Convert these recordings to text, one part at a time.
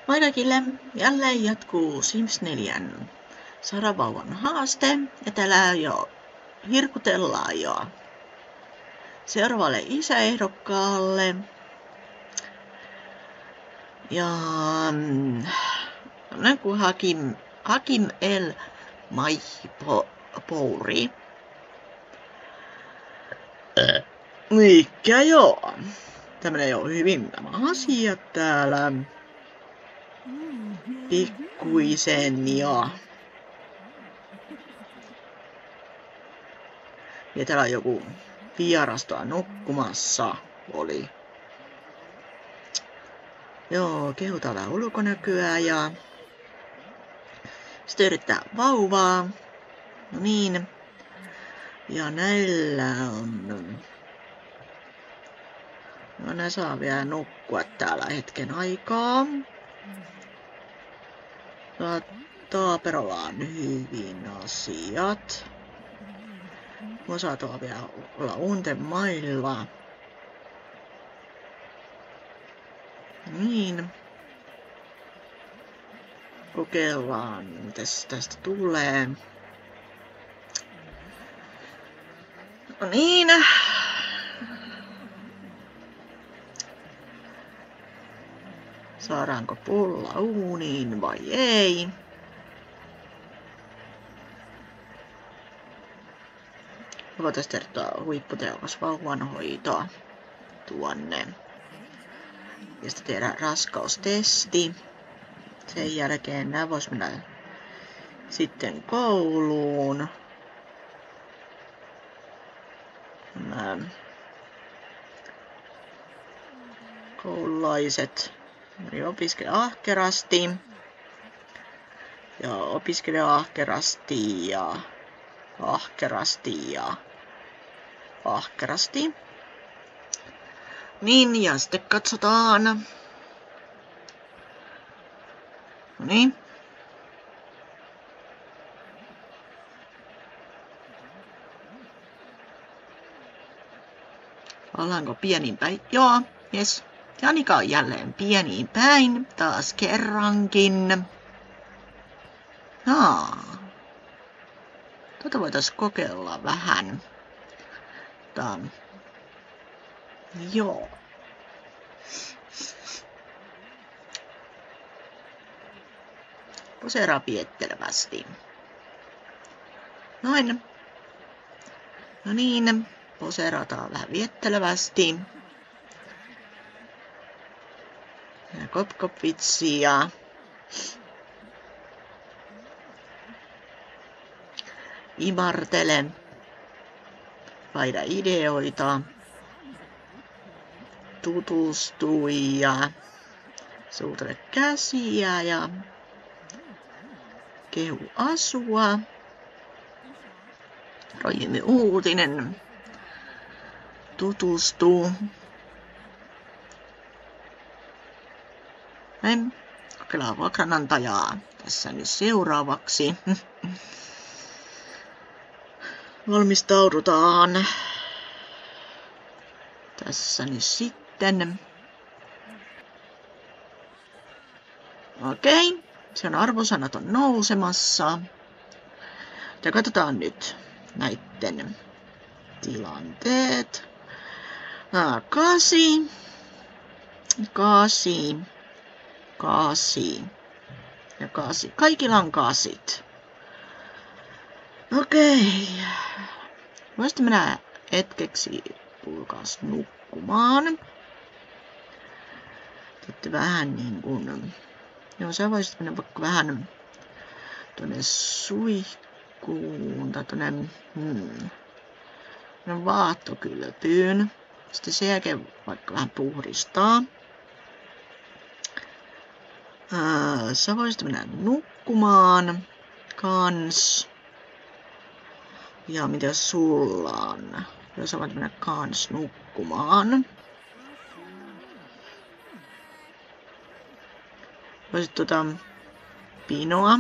Moi kaikille! Jälleen jatkuu Sims 4 Saravauvan haaste ja täällä jo hirkutellaan jo seuraavalle isäehdokkaalle. Ja tämmönen kuin Hakim El Maipouri. Mikä joo? Tämmönen jo hyvin nämä asiat täällä. Pikkuisen jo. Ja täällä on joku vierasta nukkumassa oli. Joo, kehutaan vähän ulkonäköä ja sitten yrittää vauvaa. No niin. Ja näillä on... No nää saa vielä nukkua täällä hetken aikaa. Taaperolla on hyvin asiat. Osa tuo vielä olla unten mailla. Niin. Kokeillaan, mitä tästä tulee. No niin. Saadaanko pulla uuniin vai ei? Voitaisiin tehdä huipputehokas vauvanhoitoa tuonne. Ja sitten tehdään raskaustesti. Sen jälkeen nämä vois mennä sitten kouluun. Koululaiset opiskelee ahkerasti. Ja opiskelee ahkerasti ja ahkerasti. Niin, ja sitten katsotaan. No niin. Ollaanko pienin päin? Joo, jes. Janika on jälleen pieniin päin, taas kerrankin. Tuota voitaisiin kokeilla vähän. Joo. Poseeraa piettelevästi. Noin. No niin, poseerataan vähän viettelevästi. Ja kop-kop-vitsiä. Imartele. Vaihda ideoita. Tutustui ja suutele käsiä ja kehu asua. Roihimme uutinen. Tutustuu. Näin. Kokeillaan vuokranantajaa tässä nyt seuraavaksi. Valmistaudutaan. Tässä nyt sitten. Okei. Sen arvosanat on nousemassa. Ja katsotaan nyt näitten tilanteet. 8. 8. 8. Ja 8. Kaikilla on 8. Okei. Voisitte mennä hetkeksi tulkaas nukkumaan. Sitten vähän niin kuin... Joo, sä voisit mennä vaikka vähän tuonne suihkuun tai tuonne vaattokylpyyn. Sitten sen jälkeen vaikka vähän puhdistaa. Sä voisit mennä nukkumaan kans. Ja mitä sulla on? Jos sä voit mennä kans nukkumaan. Voisit pinoa.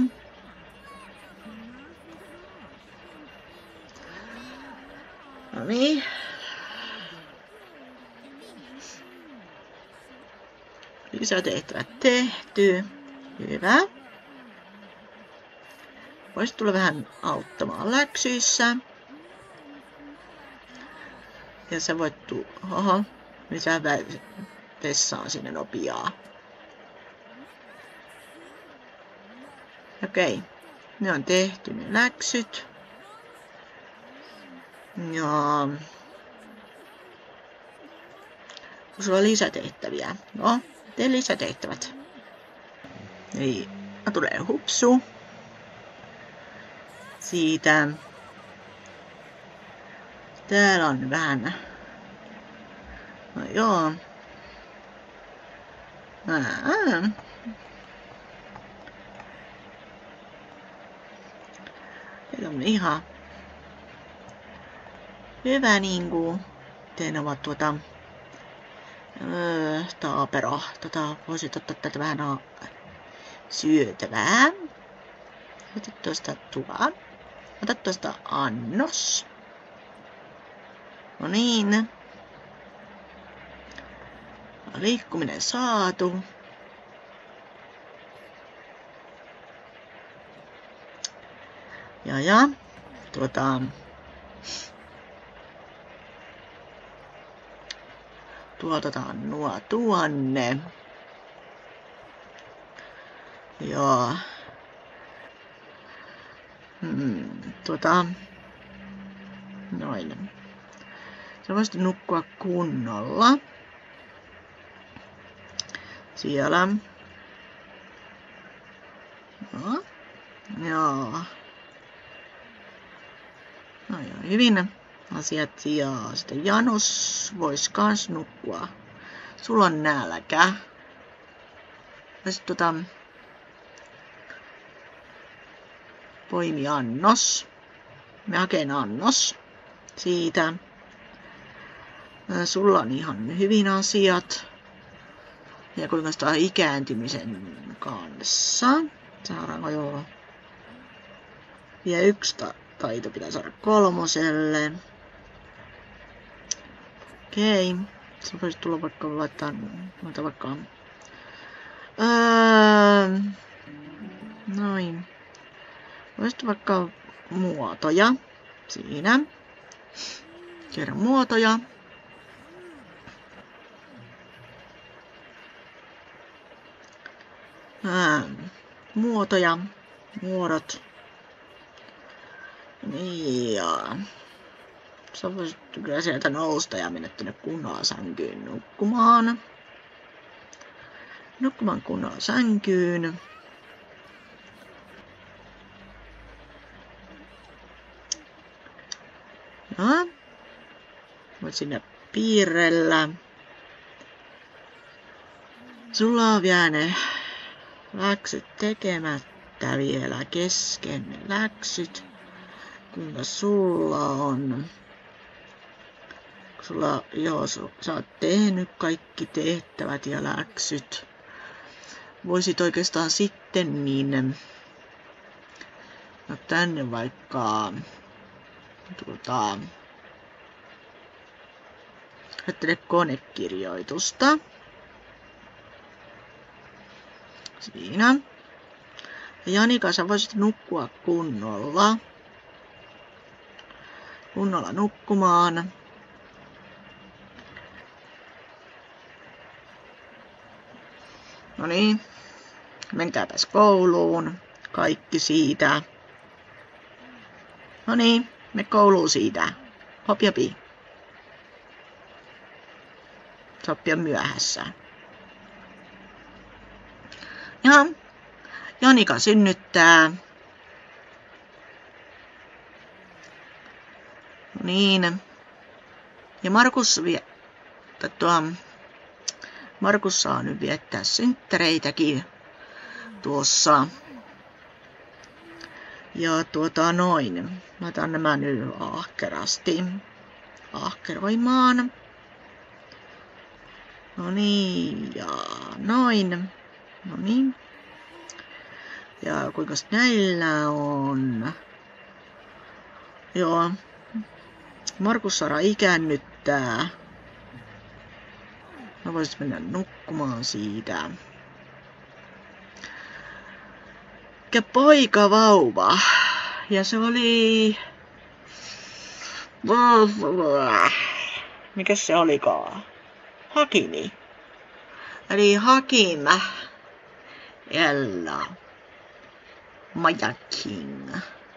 No niin. Lisätehtävät tehty. Hyvä. Voisit tulla vähän auttamaan läksyissä. Ja sä voit lisää vessaa sinne nopeaa. Okei. Ne on tehty ne läksyt. Ja sulla on lisätehtäviä. No, tee lisätehtävät. Eli tulee hupsu. Siitä. Täällä on vähän. No joo. Teillä on ihan hyvä niinku. Teillä ovat taapero. Voisit ottaa tätä vähän syötävää. Ota tuosta Ota tuosta annos. No niin. Liikkuminen saatu. Ja tuotetaan nuo tuonne. Joo. Noin. Sä voisit nukkua kunnolla. Siellä. No. Joo. No joo, hyvin asiat. Ja sitten Janus vois kans nukkua. Sulla on nälkä. Voisit poimi annos. Mä hakeen annos siitä. Sulla on ihan hyvin asiat. Ja kuinka sitä ikääntymisen kanssa. Saadaanko joo. Vielä yksi taito pitää saada 3. Okei. Sä voisit tulla vaikka laittaa vaikka. Noin. Voisit vaikka muotoja. Siinä. Kerran muotoja. Muotoja. Muodot. Niin ja. Sä voisit kyllä sieltä nousta ja mennä tuonne kunnolla sänkyyn nukkumaan. Nukkumaan kunnolla sänkyyn. Ja. Voit sinne piirrellä. Sulla on vielä ne läksyt tekemättä vielä kesken ne läksyt. Kuinka sulla on? Sä oot tehnyt kaikki tehtävät ja läksyt. Voisit oikeastaan sitten niin tänne vaikka ajattele konekirjoitusta. Siinä. Ja Janika, sä voisit nukkua kunnolla. Kunnolla nukkumaan. No niin. Menkääpäs kouluun. Kaikki siitä. No niin. Me kouluun siitä. Hopjapi. Soppia myöhässä. Ja Janika synnyttää. No niin. Ja Markus saa nyt viettää synttäreitäkin tuossa. Ja noin. Mä otan nämä nyt ahkerasti ahkeroimaan. No niin, ja noin. No niin. Ja kuinka näillä on? Joo. Markus Sara ikäännyttää. Mä voisin mennä nukkumaan siitä. Ja poika vauva. Ja se oli... Mikäs se olikaan? Hakimi. Eli Hakim. Ella. Maja King.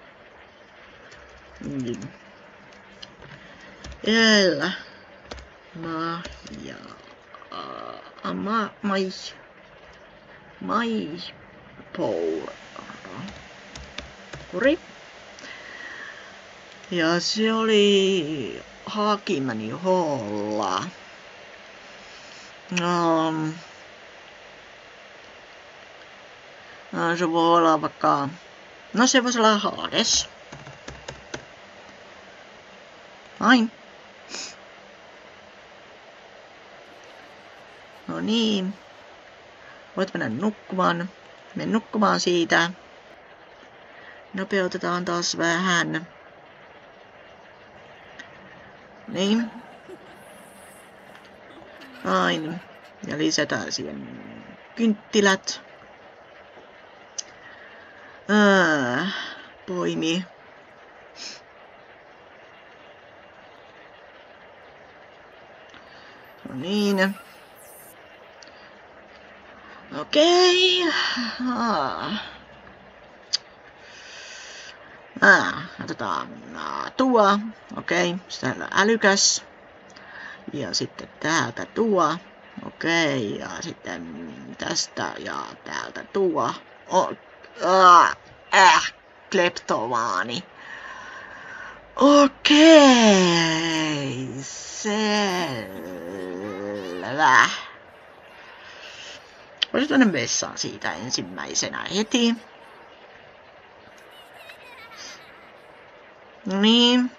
Ella. Maja. Mai. Pouri. Ja se oli Hakimani Holla. Se voi olla vaikka... No se voisi olla Hades. Noin. No niin. Voit mennä nukkumaan. Mene nukkumaan siitä. Nopeutetaan taas vähän. Niin. Noin. Ja lisätään siihen kynttilät. Poimi. No niin. Okei. Otetaan tuo. Okei. Täällä älykäs. Ja sitten täältä tuo. Okei. Ja sitten tästä ja täältä tuo. Kleptomaani. Okei. Selvä. Voisin tuonne vessaan siitä ensimmäisenä heti. Niin.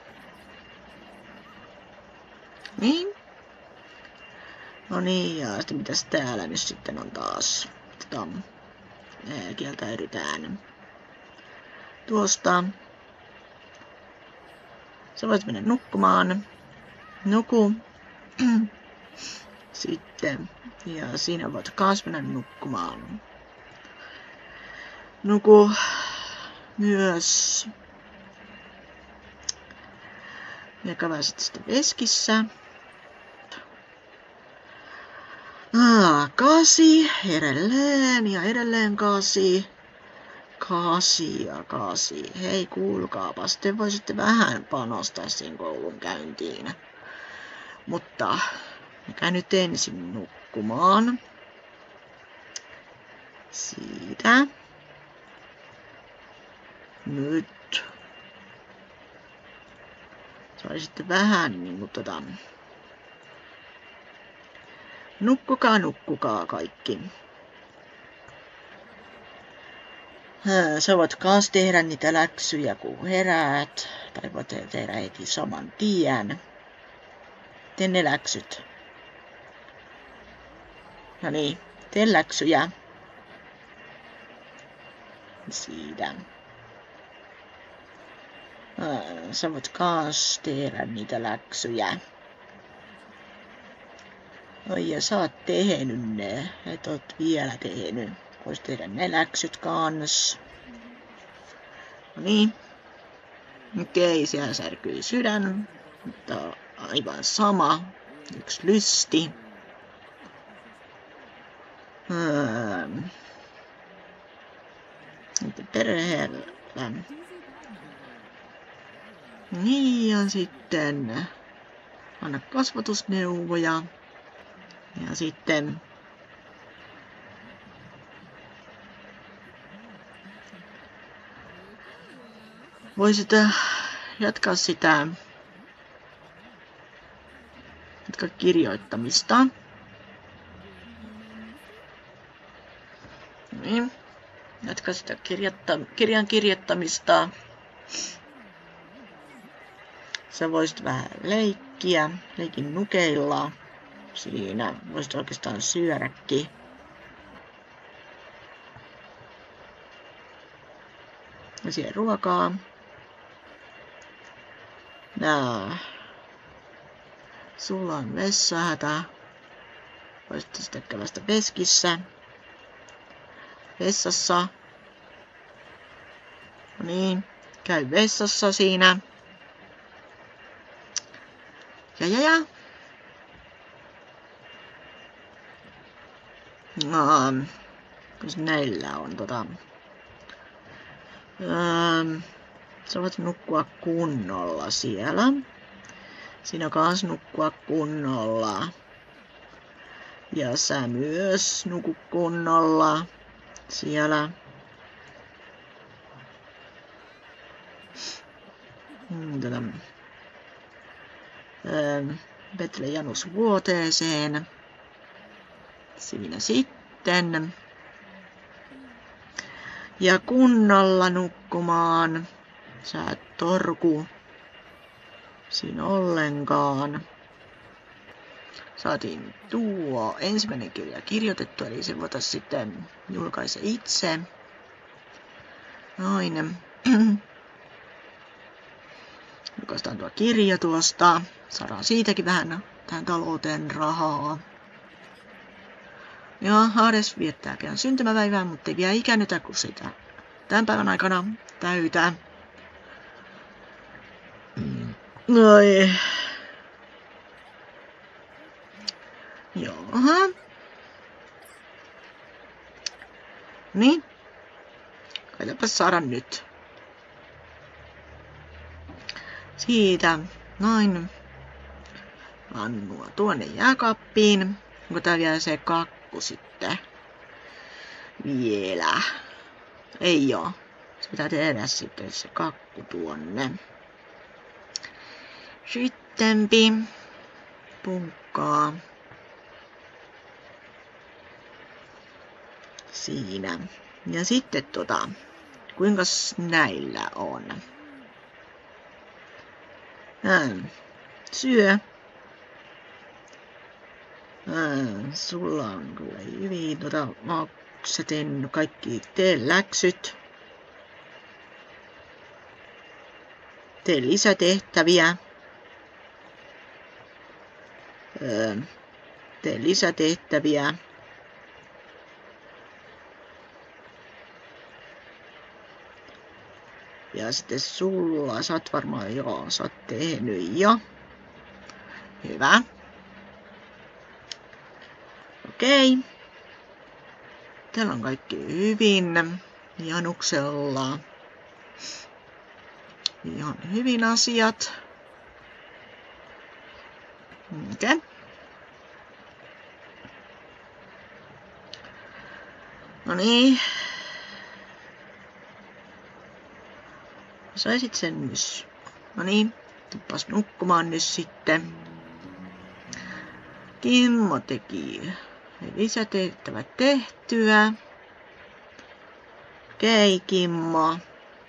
Niin. No niin, ja sitten mitäs täällä nyt sitten on taas? Kieltäydytään tuosta. Sä voit mennä nukkumaan. Nuku. Sitten. Ja siinä voit kans mennä nukkumaan. Nuku myös. Ja käväsit sitten veskissä. 8. Edelleen ja edelleen 8. 8 ja 8. Hei, kuulkaapas, te voisitte vähän panostaa sen koulun käyntiin. Mutta mikä nyt ensin nukkumaan. Siitä. Nyt. Saisitte vähän niin Nukkukaa kaikki. Sä voit kans tehdä niitä läksyjä kun heräät. Tai voit tehdä heti saman tien. Tee ne läksyt. No niin, tee läksyjä. Siitä. Sä voit kans tehdä niitä läksyjä. Oi, ja sä oot tehnyt ne. Et oot vielä tehnyt. Vois tehdä ne läksyt kans. No niin. Okei, siellä särkyi sydän. Mutta aivan sama. Yksi lysti. Perheellä. Niin, ja sitten anna kasvatusneuvoja. Ja sitten voisit jatkaa sitä kirjoittamista. Niin. Jatka sitä kirjan kirjoittamista. Sä voisit vähän leikkiä, leikin nukeilla. Siinä voisit oikeastaan syödäkin. Ja siihen ruokaa. Sulla on vessahätä. Voisitte sitten käydä veskissä. Vessassa. No niin, käy vessassa siinä. Ja. Kun näillä on sä voit nukkua kunnolla siellä. Sinä kans nukkua kunnolla. Ja sä myös nuku kunnolla siellä. Vetle Janus vuoteeseen. Siinä sitten. Ja kunnolla nukkumaan. Sä et torku siinä ollenkaan. Saatiin tuo ensimmäinen kirja kirjoitettu, eli se voitaisiin sitten julkaista itse. Noin. Julkaistaan tuo kirja tuosta. Saadaan siitäkin vähän tähän talouteen rahaa. Ja Hades viettää pian syntymäpäivää, mutta ei vielä ikäännytä, kun sitä tämän päivän aikana täytä. Noi. Joha. Niin. Koitapas saada nyt. Siitä. Noin. Annua tuonne jääkaappiin. Onko tää vielä se kakku sitten? Vielä. Ei oo. Se pitää tehdä sitten se kakku tuonne. Sittenpi. Punkkaa. Siinä. Ja sitten kuinkas näillä on? Syö. Sulla on kyllä hyvin. Sä teen kaikki läksyt. Tee lisätehtäviä. Tee lisätehtäviä. Ja sitten sulla, sä oot varmaan sä oot tehnyt jo. Hyvä. Okei. Täällä on kaikki hyvin. Januksella. Ihan hyvin asiat. Okei. No niin. Saisit sen nyt. No niin, tuppas nukkumaan nyt sitten. Kimmo teki lisätehtävät tehtyä. Okei, Kimmo.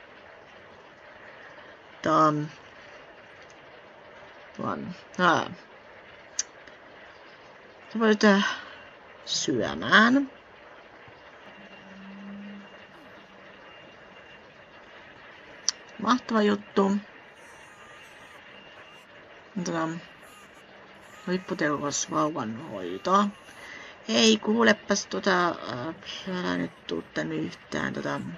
Sä voit syömään. Mahtava juttu. Huipputehokas vauvanhoito. Hei, kuulepas älä nyt tuu tänne yhtään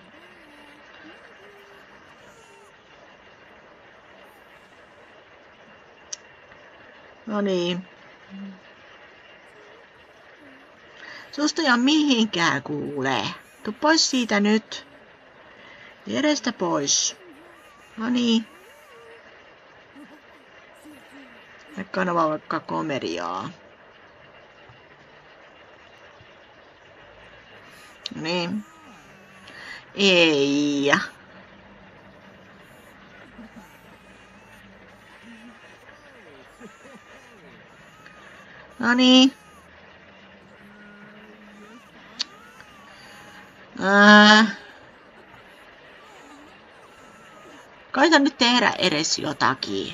No niin. Susta ei ole mihinkään kuulee. Tuu pois siitä nyt. Edestä pois. No niin. Kanava vaikka komediaa. Niin. Ei. No niin. Koita nyt tehdä edes jotakin.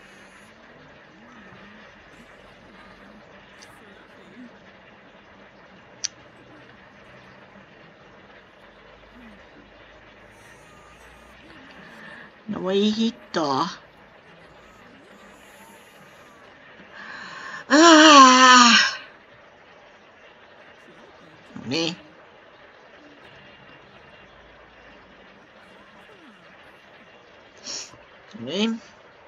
No voi hittoa. Niin.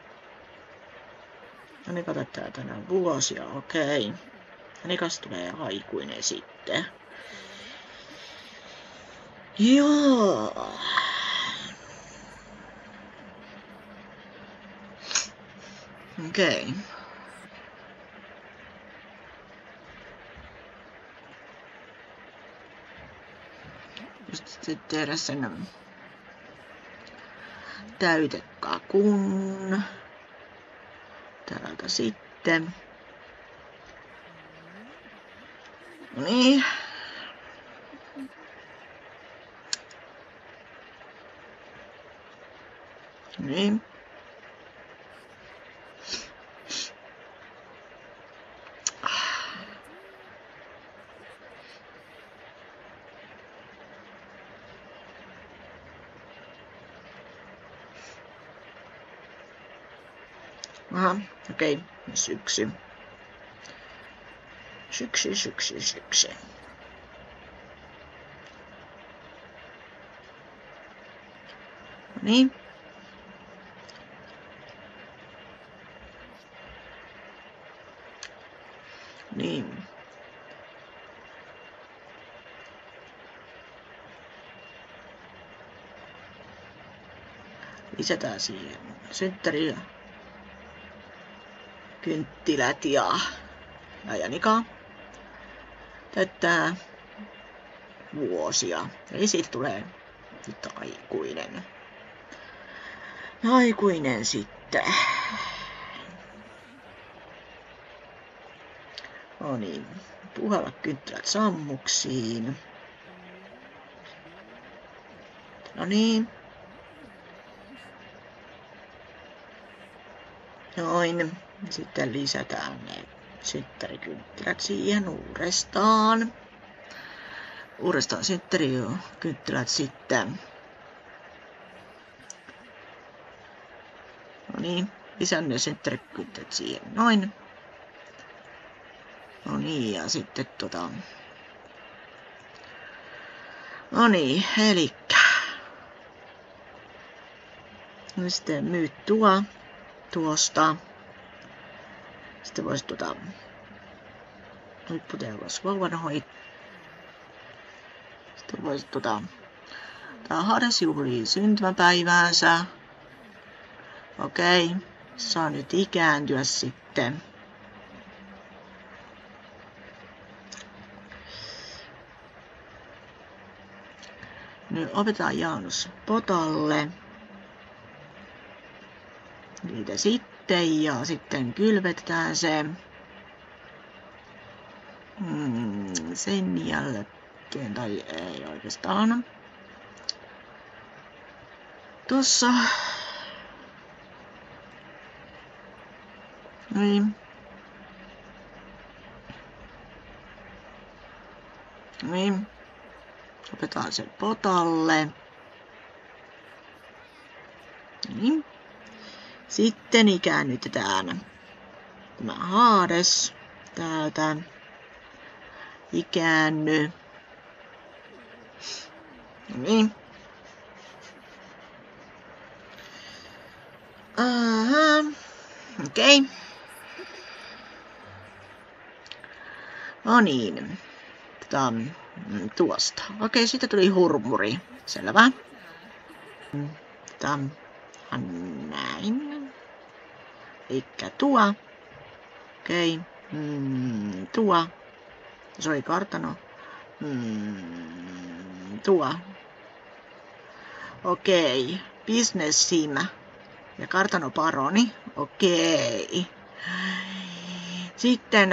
Anika täyttää tänään vuosia, okei. Anikas tulee aikuinen sitten. Joo. Okei. Just sitten tehdä sen täytekakun. Täältä sitten. Niin. Niin. Aha, okei. Syksy. Syksy. Niin. Niin. Lisätään siihen synttäriä, kynttilät ja Janika täyttää vuosia. Eli siitä tulee nyt aikuinen. Aikuinen sitten. No niin, puhalla kynttilät sammuksiin. No niin. Noin. Sitten lisätään ne synttärikynttilät siihen uudestaan. Uudestaan synttärikynttilät sitten. No niin, lisään ne synttärikynttilät siihen. Noin. No niin, ja sitten no niin, elikkä. No sitten myyt tuosta. Sitten voisi huipputehokas vauvanhoito. Sitten voisi Hades juhlii syntymäpäiväänsä. Okei, saa nyt ikääntyä sitten. Nyt opetetaan Jaanus potalle. Niitä sitten ja sitten kylvetään se. Sen jälkeen, tai ei oikeastaan. Tossa. Niin. Niin. Opetaan sen potalle. Niin. Sitten ikäännytetään tämä Hades täältä. Ikäänny. Niin. Okei. No niin. Tuosta. Okei, sitten tuli hurmuri. Selvä. Näin. Eikä tuo. Okei. Tuo. Se oli kartano. Tuo. Okei. Business sim. Ja kartano paroni. Okei. Sitten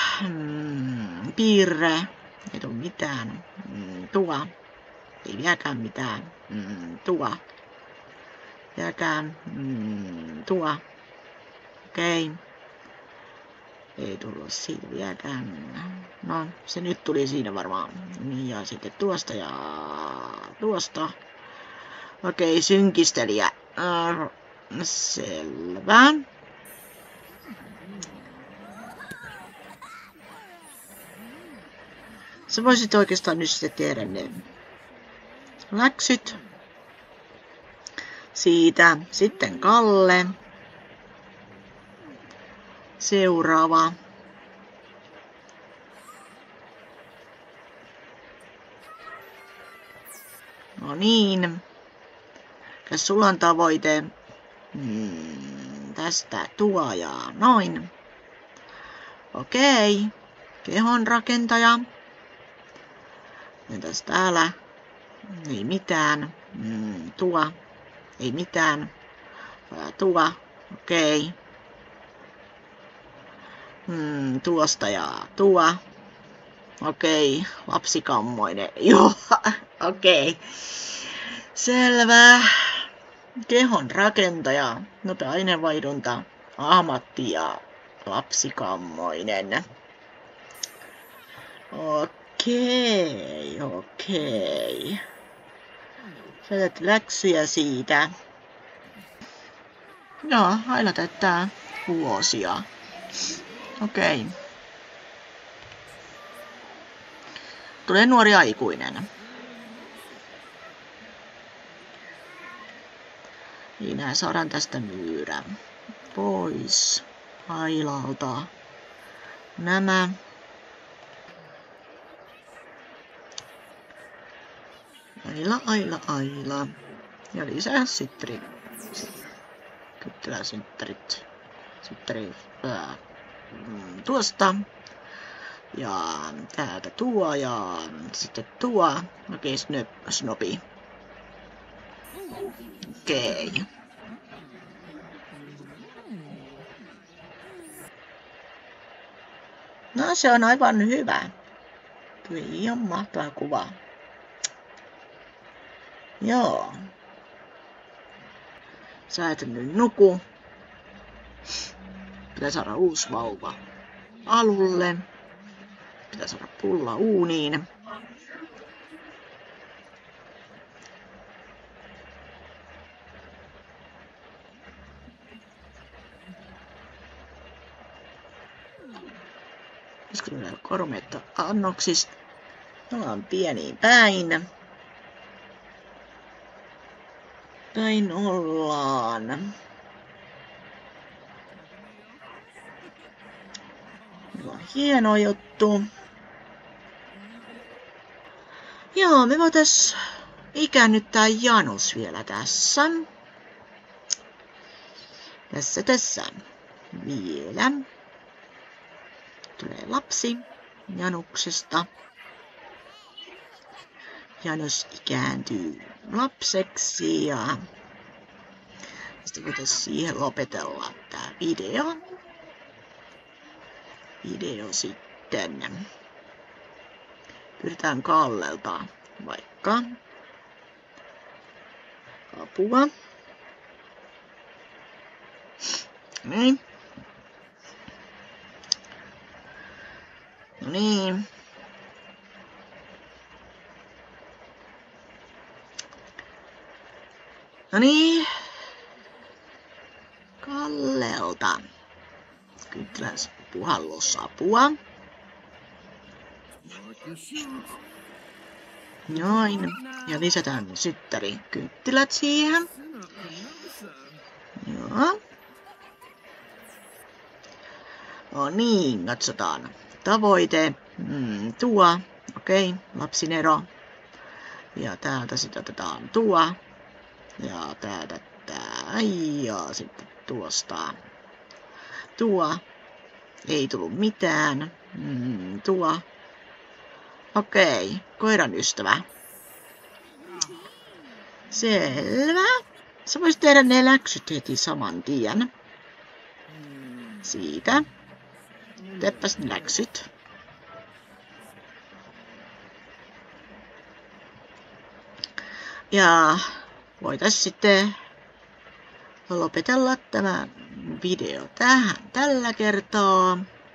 piirre. Ei tule mitään. Tuo. Ei vieläkään mitään. Tuo. Vieläkään. Tuo. Okei. Ei tullut siitä vieläkään. No, se nyt tuli siinä varmaan. Ja sitten tuosta ja tuosta. Okei, synkistelijä. Selvä. Sä voisit oikeastaan nyt sitten tehdä ne läksyt. Siitä sitten Kalle. Seuraava. No niin. Mikäs sulla on tavoite? Tästä tuo ja noin. Okei. Kehon rakentaja. Entäs täällä? Ei mitään. Tuo. Ei mitään. Tuo. Okei. Tuosta ja tuo. Okei. Lapsikammoinen. Joo. Okei. Selvä. Kehon rakentaja. Nopea aineenvaihdunta. Ammatti ja lapsikammoinen. Okei. Sä teet läksyjä siitä. Joo, aina täyttää vuosia. Okei. Tulee nuori aikuinen. Minä saadaan tästä myyrä pois Ailalta. Nämä. Aila. Ja lisää kyttiläsynttärit. Tuosta. Ja täältä tuo ja sitten tuo. Okei, snopi. Okei. No se on aivan hyvä. Kyllä ihan mahtava kuva. Joo. Sä et nyt nuku. Pitää saada uusi vauva alulle. Pitää saada pulla uuniin. Koska tulee kormeetta annoksista. Ollaan pieniin päin. Päin ollaan. Meillä on hieno juttu. Joo, me voitais ikäännyttää Janus vielä tässä. Tässä. Vielä. Tulee lapsi Januksesta. Janus ikääntyy lapseksi ja sitten voitaisiin siihen lopetella tää video. Sitten. Pyydetään Kallelta vaikka apua. Niin. No niin. No niin. Kallelta. Kyttiläs puhallusapua. Noin. Ja lisätään syttärikyttilät siihen. Joo. No niin, katsotaan. Tavoite. Tuo. Okei, lapsinero. Ja täältä sitten otetaan tuo. Ja täältä tää. Ja sitten tuosta. Tuo. Ei tullut mitään. Tuo. Okei, koiran ystävä. Selvä. Sä voisit tehdä ne läksyt heti saman tien. Siitä. Teepäs ne läksyt. Ja voitais sitten lopetella tämä video tähän tällä kertaa.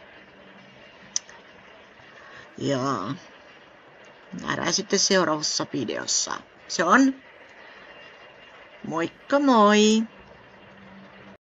Ja nähdään sitten seuraavassa videossa. Se on moikka moi!